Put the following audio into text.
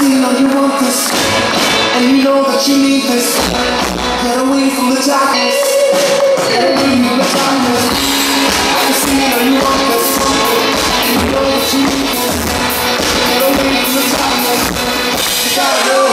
see, know you want this, and you know that you need this. Get away from the darkness, get away from the darkness. I can see, know you want this, and you know that you need this. Get away from the darkness, you gotta go.